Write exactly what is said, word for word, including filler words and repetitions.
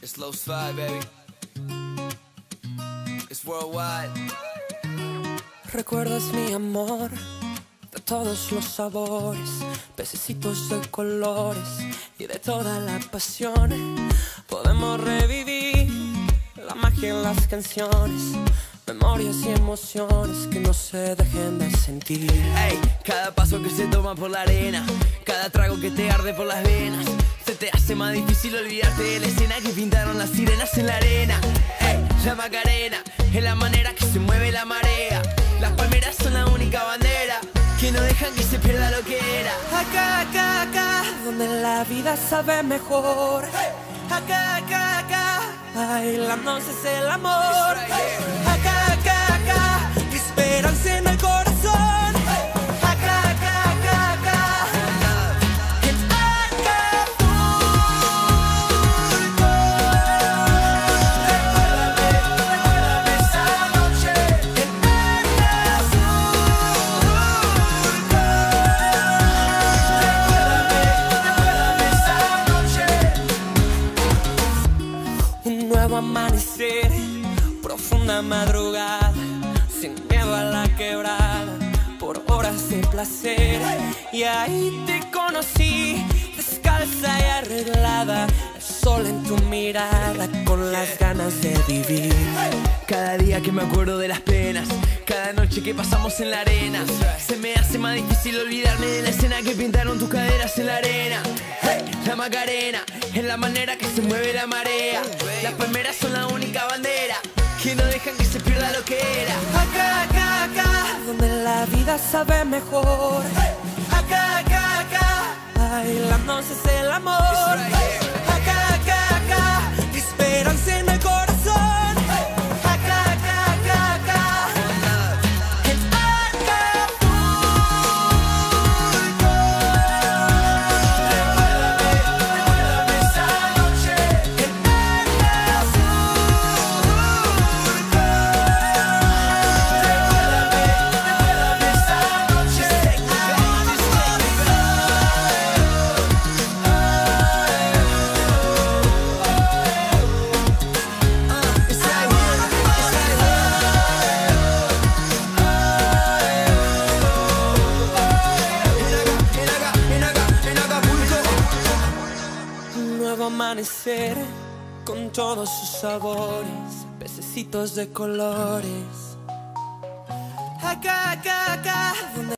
Slow slide, baby. It's worldwide. Recuerdas mi amor de todos los sabores, pececitos de colores y de toda la pasión. Podemos revivir la magia en las canciones, memorias y emociones que no se dejen de sentir. Ey, cada paso que se toma por la arena, cada trago que te arde por las venas, se te hace más difícil olvidarte de la escena que pintaron las sirenas en la arena. Ey, la Macarena es la manera que se mueve la marea. Las palmeras son la única bandera que no dejan que se pierda lo que era. Acá, acá, acá, donde la vida sabe mejor. Acá, acá, acá, bailándonos es el amor. Acá, acá, acá, esperanza en el corazón. Acá, acá, acá, acá, en Acapulco. Recuérdame, recuérdame esa noche en Acapulco. Recuérdame, recuérdame esa noche. Un nuevo amanecer, profunda madrugada, sin miedo a la quebrada, por horas de placer. Y ahí te conocí, descalza y arreglada, el sol en tu mirada, con las ganas de vivir. Cada día que me acuerdo de las penas, cada noche que pasamos en la arena, se me hace más difícil olvidarme de la escena que pintaron tus caderas en la arena. Hey, la Macarena es la manera que se mueve la marea. Las palmeras son la única bandera que no dejan que se pierda lo que era. Acá, acá, acá, donde la vida sabe mejor. Acá, acá, acá, bailándonos es el amor. Acá, acá, acá, esperanza en el corazón. Acá, acá, acá, acá, en Acapulco. Recuérdame, recuérdame esa noche en Acapulco. Recuérdame, recuérdame esa noche en Un nuevo amanecer con todos sus sabores, pececitos de colores. Acá, acá, acá, donde